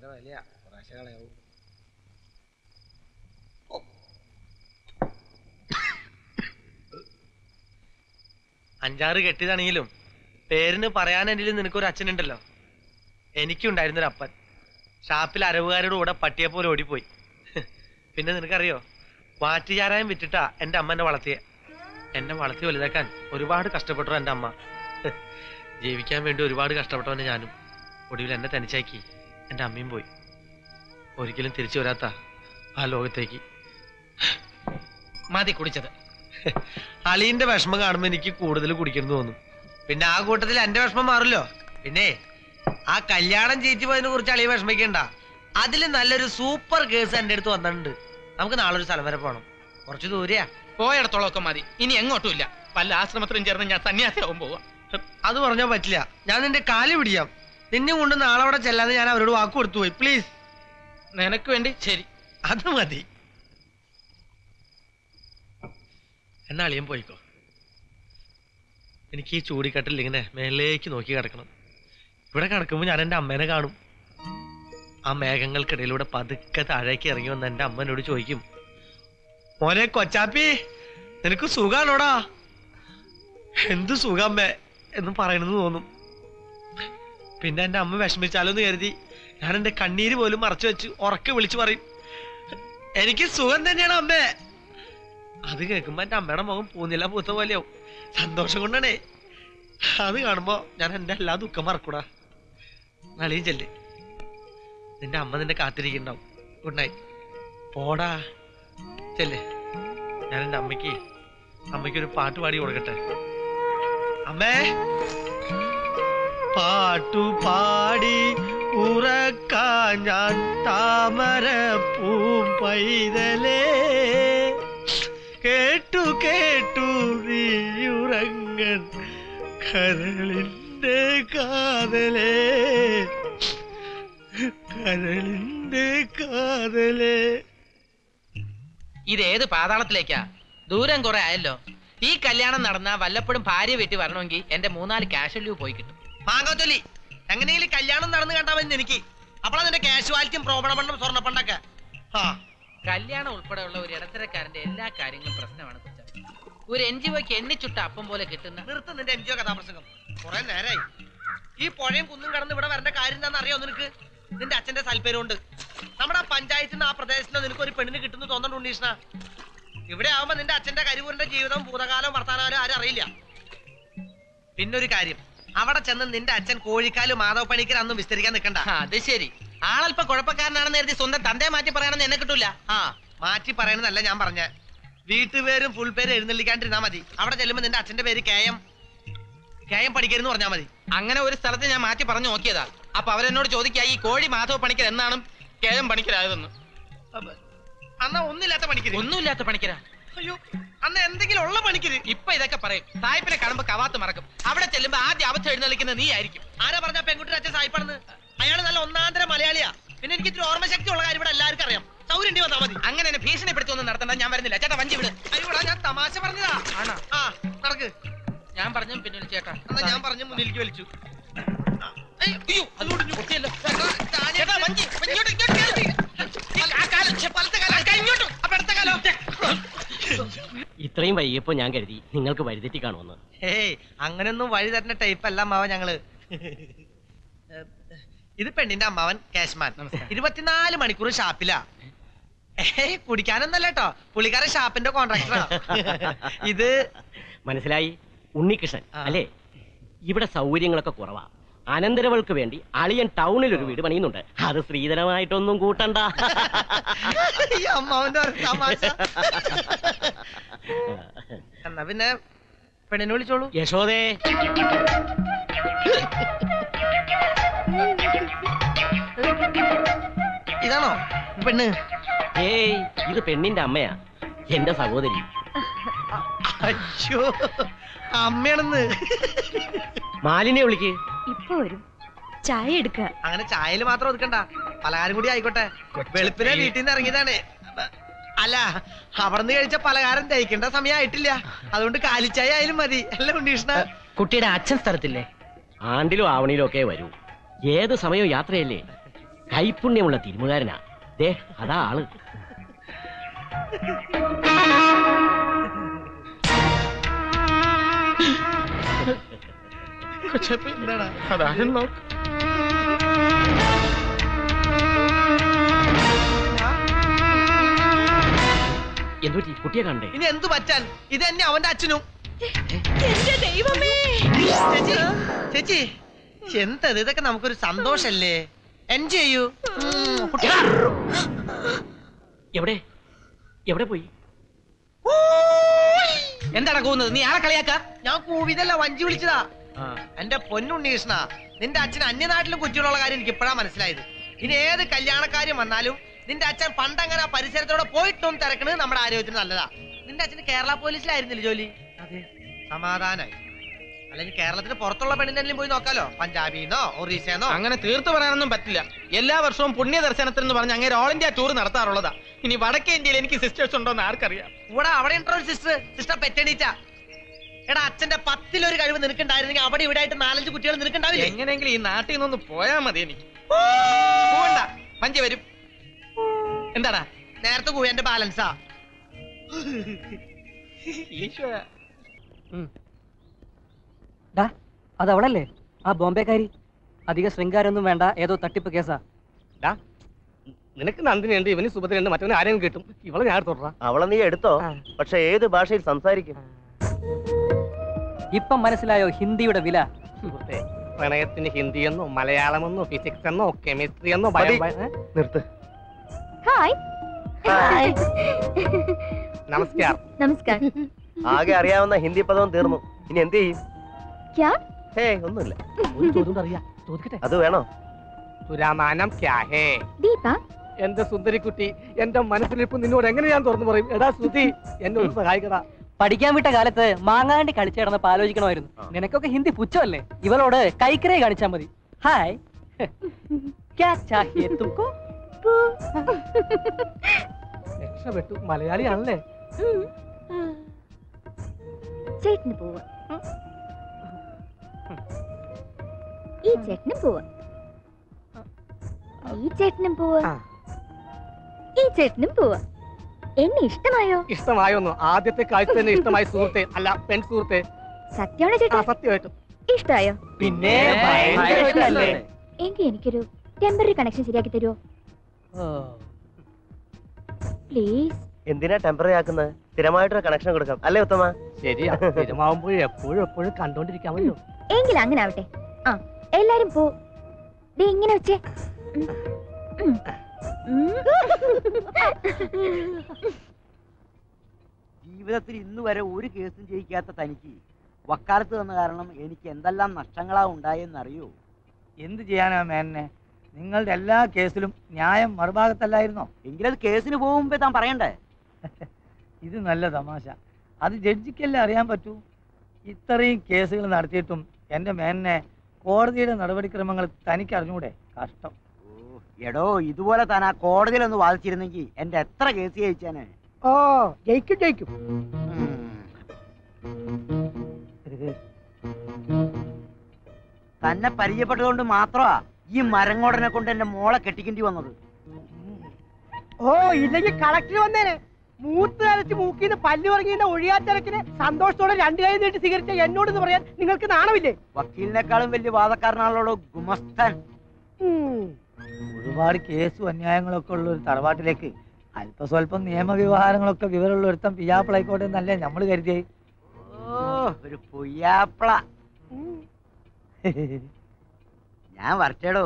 വലിയ കുറേശ്ശെ കളയാവും. അഞ്ചാറ് കെട്ടിയതാണെങ്കിലും പേരിന് പറയാനെങ്കിലും നിനക്കൊരു അച്ഛനുണ്ടല്ലോ. എനിക്കുണ്ടായിരുന്നൊരു അപ്പൻ. ഷാപ്പിൽ അരവുകാരുടെ കൂടെ പട്ടിയെ പോലെ ഓടിപ്പോയി. പിന്നെ നിനക്കറിയോ, വാറ്റുചാരായം വിറ്റിട്ടാ എൻ്റെ അമ്മ എന്നെ വളർത്തിയെ. എന്നെ വളർത്തി വലുതാക്കാൻ ഒരുപാട് കഷ്ടപ്പെട്ടു എൻ്റെ അമ്മ. ജീവിക്കാൻ വേണ്ടി ഒരുപാട് കഷ്ടപ്പെട്ടവനെ ഞാനും. ഒടുവിൽ എന്നെ തനിച്ചാക്കി എൻ്റെ അമ്മയും പോയി. ഒരിക്കലും തിരിച്ചു വരാത്ത ആ ലോകത്തേക്ക്. മതി കുടിച്ചത്. അളീന്റെ വിഷമം കാണുമ്പോൾ എനിക്ക് കൂടുതൽ കുടിക്കണം തോന്നും. പിന്നെ ആ കൂട്ടത്തിൽ എന്റെ വിഷമം മാറില്ലോ. പിന്നെ ആ കല്യാണം ജയിച്ചു പോയതിനെ കുറിച്ച് അളിയെ വിഷമിക്കണ്ട. അതില് നല്ലൊരു സൂപ്പർ കേസ് എന്റെ അടുത്ത് വന്നിട്ടുണ്ട്. നമുക്ക് നാളെ ഒരു സ്ഥലം വരെ പോണം. കുറച്ച് ദൂരെയാ. പോയിടത്തോളമൊക്കെ മതി. ഇനി എങ്ങോട്ടും ഇല്ല. പല ആശ്രമത്തിലും ചേർന്ന് ഞാൻ സന്യാസിയാവും പോവാ. അത് പറഞ്ഞാൽ പറ്റില്ല. ഞാൻ നിന്റെ കാല് പിടിക്കാം. നിന്നെ കൊണ്ട് നാളെ അവിടെ ചെല്ലാതെ ഞാൻ അവരോട് വാക്ക് കൊടുത്തു പോയി. പ്ലീസ്. നിനക്ക് വേണ്ടി ശരി, അത് മതി. എന്നാ അളിയൻ പോയിക്കോ. എനിക്ക് ഈ ചൂടിക്കട്ടിൽ ഇങ്ങനെ മേലേക്ക് നോക്കി കിടക്കണം. ഇവിടെ കിടക്കുമ്പോൾ ഞാൻ എൻ്റെ അമ്മേനെ കാണും. ആ മേഘങ്ങൾക്കിടയിലൂടെ പതുക്കെ താഴേക്ക് ഇറങ്ങി വന്ന് എൻ്റെ അമ്മനോട് ചോദിക്കും, മോനെ കൊച്ചാപ്പി നിനക്ക് സുഖാണോടാ? എന്ത് സുഖമ്മേ എന്ന് പറയണെന്ന് തോന്നും. പിന്നെ എൻ്റെ അമ്മ വിഷമിച്ചാലോന്ന് കരുതി ഞാൻ എൻ്റെ കണ്ണീര് പോലും മറച്ചു വെച്ച് ഉറക്കെ വിളിച്ചു പറയും, എനിക്ക് സുഖം തന്നെയാണ് അമ്മേ. അത് കേൾക്കുമ്പോ എൻ്റെ അമ്മയുടെ മുഖം പൂന്നില്ല പൂത്ത പോലെയാവും. സന്തോഷം കൊണ്ടാണേ. അത് കാണുമ്പോ ഞാൻ എൻ്റെ എല്ലാ ദുഃഖം മറക്കൂടാ. നളിയും ചെല്ല്. നിന്റെ അമ്മ നിന്നെ കാത്തിരിക്കുന്നുണ്ടാവും. Good night. പോടാ ചെല്ല്. ഞാൻ എൻ്റെ അമ്മയ്ക്കൊരു പാട്ട് പാടി കൊടുക്കട്ടെ. അമ്മേ പാട്ടുപാടി ഉറക്കാൻ ഞാൻ താമര പൂമ്പൈതലേ, കേട്ടു കേട്ടു നീയുറങ്ങൻ കരളിന്റെ കാതലേ, കരളിന്റെ കാതലേ. ഇതേത് പാതാളത്തിലേക്കാ? ദൂരം കുറെ ആയല്ലോ. ഈ കല്യാണം നടന്ന വല്ലപ്പോഴും ഭാര്യ വീട്ടിൽ വരണമെങ്കിൽ എന്റെ 3-4 ക്യാഷ് ലീവ് പോയി കിട്ടും. മാങ്ങാത്തൊലി എങ്ങനെയെങ്കിലും കല്യാണം നടന്നു കണ്ടാ മതി എനിക്ക്. അപ്പോഴാ നിന്റെ കാശുവാലിറ്റിയും പ്രോപണപണ്ടും സ്വർണ്ണപ്പണ്ടൊക്കെ. കല്യാണം ഉൾപ്പെടെയുള്ള ഒരു ഇടത്തരക്കാരന്റെ എല്ലാ കാര്യങ്ങളും പ്രശ്നമാണ്. ഒരു NGOക്ക് എണ്ണിച്ചുട്ട അപ്പം പോലെ കിട്ടുന്ന. നിർത്ത് നിന്റെ NGO കഥാപ്രസംഗം. കുറെ നേരായി. ഈ പുഴയും കുന്നും കടന്ന് ഇവിടെ വരേണ്ട കാര്യം എന്താണെന്ന് അറിയോ നിനക്ക്? നിന്റെ അച്ഛന്റെ താല്പര്യമുണ്ട്. നമ്മുടെ പഞ്ചായത്തിൽ നിന്ന് ആ പ്രദേശത്ത് നിനക്ക് ഒരു പെണ്ണിന് കിട്ടുന്നു തോന്നുന്നുണ്ട് ഈഷ്ണ. ഇവിടെ ആവുമ്പോ നിന്റെ അച്ഛന്റെ കരിവൂരിന്റെ ജീവിതം ഭൂതകാലം വർത്താനകാലം ആരും അറിയില്ല. പിന്നൊരു കാര്യം, അവിടെ ചെന്ന് നിന്റെ അച്ഛൻ കോഴിക്കാല് മാധവ് പണിക്കർ അന്നും വിസ്തരിക്കാൻ നിൽക്കണ്ട. അത് ശരി. ആളല്പ കുഴപ്പക്കാരനാണെന്ന് കരുതി സ്വന്തം തന്തയെ മാറ്റി പറയണമെന്ന് എന്നെ കിട്ടൂല. മാറ്റി പറയണമെന്നല്ല ഞാൻ പറഞ്ഞ. വീട്ടുപേരും ഫുൾ പേര് എഴുന്നള്ളിക്കാണ്ടിരുന്നാ മതി. അവിടെ ചെല്ലുമ്പോ നിന്റെ അച്ഛന്റെ പേര് KM പണിക്കരെന്ന് പറഞ്ഞാൽ മതി. അങ്ങനെ ഒരു സ്ഥലത്ത് ഞാൻ മാറ്റി പറഞ്ഞു നോക്കിയതാ. അപ്പൊ അവരെന്നോട് ചോദിക്കാ ഈ കോഴി മാധവ് പണിക്കർ എന്നാണ് KM പണിക്കരായതെന്ന്. അന്നാ ഒന്നുമില്ലാത്ത പണിക്കര്. ഒന്നുമില്ലാത്ത പണിക്കരാ? അയ്യോ, അന്ന് എന്തെങ്കിലും ഉള്ള പണിക്കര്. ഇപ്പൊ ഇതൊക്കെ പറയും. സായിപ്പിനെ കാണുമ്പോ കവാത്ത് മറക്കും. അവിടെ ചെല്ലുമ്പോ ആദ്യം അവസ്ഥ എഴുന്നള്ളിക്കുന്നത് നീ ആയിരിക്കും. ആരാ പറഞ്ഞ പെൺകുട്ടിയുടെ അച്ഛൻ സായിപ്പാണെന്ന്? അയാൾ നല്ല ഒന്നാന്തര മലയാളിയാ. പിന്നെ എനിക്ക് ഇത്തിരി ഓർമ്മശക്തി ഉള്ള കാര്യം ഇവിടെ എല്ലാവർക്കും അറിയാം. സൗകര്യം വന്നാ മതി. അങ്ങനെ എന്നെ ഭീഷണിപ്പെടുത്തി ഒന്നും നടത്തണ്ട. ഞാൻ വരുന്നില്ല. ചേട്ടാ വഞ്ചി വിട്. അയ്യോടാ, ഞാൻ തമാശ പറഞ്ഞതാ. ആണോ? നടക്ക്. ഞാൻ പറഞ്ഞു പിന്നെ ചേട്ടാ. എന്നാ ഞാൻ പറഞ്ഞു മുന്നിലേക്ക് വലിച്ചു. ഇത്രയും വൈകിയപ്പോ ഞാൻ കരുതി നിങ്ങൾക്ക് വഴിതെറ്റി കാണുമെന്ന്. ഏയ്, അങ്ങനെയൊന്നും വഴി തരുന്ന ടൈപ്പ് അല്ല അമ്മാവൻ ഞങ്ങള്. ഇത് പെണ്ണിന്റെ അമ്മാവൻ കാശ്മാൻ. 24 മണിക്കൂർ ഷാപ്പിലാ. കുടിക്കാനൊന്നല്ല കേട്ടോ, പുള്ളിക്കാരൻ ഷാപ്പിന്റെ കോൺട്രാക്ടറാ. ഇത് മനസ്സിലായി. ഉണ്ണികൃഷ്ണൻ അല്ലേ? ഇവിടെ സൗകര്യങ്ങളൊക്കെ കുറവാ. അനന്തരവൾക്ക് വേണ്ടി അളിയൻ ടൗണിൽ ഒരു വീട് പണിയുന്നുണ്ട്. അത് സ്ത്രീധനമായിട്ടൊന്നും കൂട്ടണ്ട. അമ്മാവന്റെ തമാശ. എന്നാ പിന്നെ പെണ്ണിനെ വിളിച്ചോളൂ. യശോദേ, ഇതാണോ പെണ്ണ്? ഏയ്, ഇത് പെണ്ണിന്റെ അമ്മയാ, എന്റെ സഹോദരി. അയ്യോ, അമ്മയാണെന്ന്. മാലിനെ വിളിക്ക്. ഇപ്പൊ വരും. ചായ എടുക്ക. അങ്ങനെ ചായയിൽ മാത്രം ഒതുക്കണ്ട, പലഹാരം കൂടി ആയിക്കോട്ടെ. വെളുപ്പിനെ വീട്ടിൽ നിന്ന് ഇറങ്ങിയതാണ്. അല്ല, അവിടുന്ന് കഴിച്ച പലഹാരം ദഹിക്കേണ്ട സമയമായിട്ടില്ല. അതുകൊണ്ട് കാലിച്ചായ ആയാലും മതി. അല്ല ഉണ്ണീഷ്ണ? കുട്ടിയുടെ അച്ഛൻ സ്ഥലത്തില്ലേ? ആണ്ടിലും ആവണിയിലും ഒക്കെ വരൂ. ഏത് സമയവും യാത്രയല്ലേ. കൈപുണ്യമുള്ള തിരുമുകാരനാ. ദേ അതാ ആള്. അതാരും നോക്ക്. എന്തുപറ്റി? കുട്ടിയെ കണ്ടേ? ഇനി എന്തു പറ്റാൻ? ഇത് തന്നെ അവന്റെ അച്ഛനും. എന്റെ ദൈവമേ! ചേച്ചി എന്തത്? ഇതൊക്കെ നമുക്കൊരു സന്തോഷല്ലേ? എൻജോയ് ചെയ്യൂ. എവിടെ എവിടെ പോയി? എന്താണ് കൂവുന്നത്? നീ ആളെ കളിയാക്ക? ഞാൻ കൂവിതല്ല, വഞ്ചി വിളിച്ചതാ. എന്റെ പൊന്നുണ്ണീഷ്ണ, നിന്റെ അച്ഛൻ അന്യനാട്ടിലും കുറ്റിയുള്ള കാര്യം എനിക്ക് ഇപ്പോഴാ മനസ്സിലായത്. ഇനി ഏത് കല്യാണക്കാര്യം വന്നാലും നിന്റെ അച്ഛൻ പണ്ടങ്ങനെ ആ പരിസരത്തോടെ പോയിട്ടും തിരക്കണത് നമ്മുടെ ആരോഗ്യത്തിന് നല്ലതാ. നിന്റെ അച്ഛന് കേരള പോലീസിലായിരുന്നില്ല ജോലി? അതെ. സമാധാനായി. അല്ലെങ്കിൽ കേരളത്തിന് പുറത്തുള്ള പെണ്ണിനെങ്കിലും പോയി നോക്കാലോ, പഞ്ചാബിന്നോ ഒറീസന്നോ. അങ്ങനെ തീർത്തു പറയാനൊന്നും പറ്റില്ല. എല്ലാ വർഷവും പുണ്യ ദർശനത്തിൽ എന്ന് പറഞ്ഞ് അങ്ങനെ ഓൾ ഇന്ത്യ ടൂർ നടത്താറുള്ളതാ. ഇനി വടക്കേ ഇന്ത്യയിൽ എനിക്ക് സിസ്റ്റേഴ്സ് ഉണ്ടോ എന്ന് ആർക്കറിയാം? ഇവിടെ അവിടെ ഉണ്ടോ ഒരു സിസ്റ്റർ പെറ്റണീച്ച. എടാ, അച്ഛന്റെ 10 കഴിവ് നിനക്കുണ്ടായിരുന്നെങ്കിൽ അവിടെ ഇവിടെ ആയിട്ട് 4-5 കുട്ടികൾ നിനക്കുണ്ടാവില്ല. എങ്ങനെയെങ്കിലും ഈ നാട്ടിൽ നിന്നൊന്ന് പോയാ മതി എനിക്ക്. പോണ്ട, മഞ്ച വരും. എന്താടാ നേരത്തെ കൂടി എന്റെ ബാലൻസാ. അതവളല്ലേ ആ ബോംബെക്കാരി? അധിക ശൃംഗാരൊന്നും വേണ്ട, ഏതോ തട്ടിപ്പ് കേസാ. നിനക്ക് നന്ദിനുണ്ട്, ഇവന് സുഭദ്രയുണ്ട്, മറ്റവന് ആരെയും കിട്ടും. ഇവളെ ഞാൻ തൊടാ. അവളെ നീ എടുത്തോ, പക്ഷെ ഏത് ഭാഷയിൽ സംസാരിക്കും? ഇപ്പം മനസ്സിലായോ ഹിന്ദിയുടെ വില? പ്രണയത്തിന് ഹിന്ദിയെന്നോ മലയാളമെന്നോ ഫിസിക്സ് എന്നോ കെമിസ്ട്രി എന്നോ നിർത്ത്. ഹായ്. നമസ്കാരം. നമസ്കാരം. ആകെ അറിയാവുന്ന ഹിന്ദി പദവും തീർന്നു. ഇനി എന്ത് ചെയ്യും? ക്യാ? ഹേ, ഒന്നുമില്ല. ഒരു ചോദ്യം അറിയാ, ചോദിക്കട്ടെ? അത് വേണോ? തുരാമാനം ക്യാ ഹേ? ദീപ. എന്റെ സുന്ദരിക്കുട്ടി, എന്റെ മനസ്സിലിപ്പ് നിന്നോട് എങ്ങനെ ഞാൻ തുറന്നു പറയും? എടാ ശ്രുതി, എന്നെ ഒന്ന് സഹായിക്കടാ. പഠിക്കാൻ വിട്ട കാലത്ത് മാങ്ങാണ്ടി കളിച്ചു കിടന്നപ്പോ ആലോചിക്കണമായിരുന്നു. നിനക്കൊക്കെ ഹിന്ദി പുച്ഛമല്ലേ? ഇവളോട് കൈക്കരേ കാണിച്ചാ മതി. ഹായ്, ക്യാ ചാഹിയേ തുംകോ? രക്ഷപ്പെട്ടു, മലയാളിയാണല്ലേ? ചേട്ടന് പോവാ. ഈ ചേട്ടനും പോവാ. ഈ ചേട്ടനും പോവാ. ഈ ചേട്ടനും പോവാ. എന്നെ ഇഷ്ടമായോ? ഇഷ്ടമായോന്നു? ആദ്യത്തെ കാഴ്ച തന്നെ ഇഷ്ടമായി സുഹൃത്തെ, അല്ല പെൺ സുഹൃത്തെ. സത്യമാണോ ചേട്ടാ? സത്യമായിട്ടും. ഇഷ്ടായോ? പിന്നെ ഭയങ്കര ഇഷ്ടമല്ലേ? എങ്കിൽ എനിക്കൊരു ടെമ്പററി കണക്ഷൻ ശരിയാക്കി തരുമോ പ്ലീസ്? എന്തിനാ ടെമ്പററി ആക്കുന്നത്? സ്ഥിരമായിട്ടൊരു കണക്ഷൻ കൊടുക്കാം അല്ലേ ഉത്തമ? ശരിയാ, സ്ഥിരമാവുമ്പോഴും എപ്പോഴും എപ്പോഴും കണ്ടോണ്ടിരിക്കാമല്ലോ. എങ്കിൽ അങ്ങനെ ആവട്ടെ. ആ, എല്ലാരും പോ. ദേ ഇങ്ങനെ വെച്ചേ. ജീവിതത്തിൽ ഇന്ന് വരെ ഒരു കേസും ജയിക്കാത്ത തനിക്ക് വക്കാലത്ത് തന്ന കാരണം എനിക്ക് എന്തെല്ലാം നഷ്ടങ്ങളാ ഉണ്ടായെന്നറിയോ? എന്ത് ചെയ്യാനാ മേനെ? നിങ്ങളുടെ എല്ലാ കേസിലും ന്യായം മറുഭാഗത്തല്ലായിരുന്നോ? എങ്കിലത് കേസിന് പോകുമ്പോ താൻ പറയണ്ടേ? ഇത് നല്ല തമാശ. അത് ജഡ്ജിക്കല്ലേ അറിയാൻ പറ്റൂ. ഇത്രയും കേസുകൾ നടത്തിയിട്ടും എന്റെ മേനെ കോടതിയുടെ നടപടിക്രമങ്ങൾ തനിക്ക് അറിഞ്ഞൂടെ? കഷ്ടം. എടോ, ഇതുപോലെ താൻ ആ കോടതിയിലൊന്ന് വാദിച്ചിരുന്നെങ്കിൽ എന്റെ എത്ര കേസ് ജയിച്ചാന്. ഓ, ജയിക്കും ജയിക്കും. തന്നെ പരിചയപ്പെട്ടതുകൊണ്ട് മാത്രമാ ഈ മരങ്ങോടനെ കൊണ്ട് എന്റെ മോളെ കെട്ടിക്കേണ്ടി വന്നത്. ഓ, ഇല്ലെങ്കിൽ കളക്ടർ വന്നേനെ. മൂത്ത് അരച്ച് മൂക്കിന്ന് പല്ല് പറഞ്ഞതിന്റെ ഒഴിയാത്തിരക്കിന് സന്തോഷത്തോടെ 2 കൈ നീട്ടി സ്വീകരിച്ച എന്നോട് പറയാൻ നിങ്ങൾക്ക് നാണമില്ലേ? വക്കീലിനേക്കാളും വലിയ വാദക്കാരനാണല്ലോ ഗുമസ്തൻ. ഒരുപാട് കേസും അന്യായങ്ങളൊക്കെ ഉള്ള ഒരു തറവാട്ടിലേക്ക് അല്പസ്വല്പം നിയമവ്യവഹാരങ്ങളൊക്കെ വിവരമുള്ള ഒരുത്തം പിയാപ്പിളായിക്കോട്ടെ എന്നല്ലേ നമ്മൾ കരുതിയേ. ഓ, ഒരു പൊയ്യാപ്പിള. ഞാൻ വരട്ടേടോ.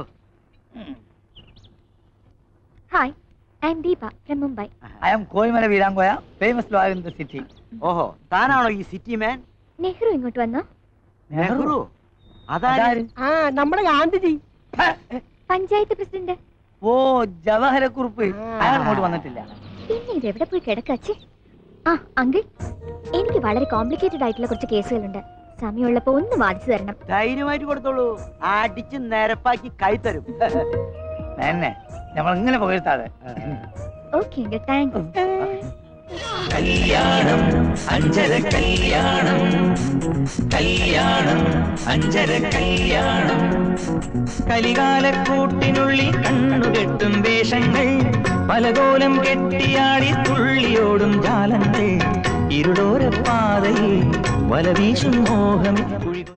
Hi, I am Deepa from Mumbai. I am Koyimala Veerankoya, famous lawyer in the city. ഓഹോ, താനാണോ ഈ സിറ്റി മാൻ? നെഹ്റു ഇങ്ങോട്ട് വന്നോ? നെഹ്റു? അതാര്? നമ്മുടെ ഗാന്ധിജി. പഞ്ചായത്ത് പ്രസിഡന്റ്. ഓ, ജവഹരക്കുറുപ്പ്. അയാൾ അങ്ങോട്ട് വന്നിട്ടില്ല. പിന്നെ ഇത് എവിടെ പോയി കിടക്കച്ചേ? ആ അങ്കിൾ, എനിക്ക് വളരെ കോംപ്ലിക്കേറ്റഡ് ആയിട്ടുള്ള കുറച്ച് കേസുകളുണ്ട്. സമയമുള്ളപ്പോ ഒന്ന് വാദിച്ചു തരണം. ധൈര്യമായിട്ട് കൊടുത്തോളൂ, അടിച്ച് നിരപ്പാക്കി കൈ തരും. എന്നെ നമ്മൾ ഇങ്ങനെ പുകഴ്ത്താതെ. Okay uncle, thanks. കല്യാണം അഞ്ചര കല്യാണം കല്യാണം അഞ്ചര കല്യാണം കലികാലക്കൂട്ടിനുള്ളിൽ കണ്ണുകെട്ടും വേഷങ്ങൾ പലകോലം കെട്ടിയാടി തുള്ളിയോടും ജാലങ്ങൾ ഇരുടോര പാതയിൽ വലവീശും മോഹം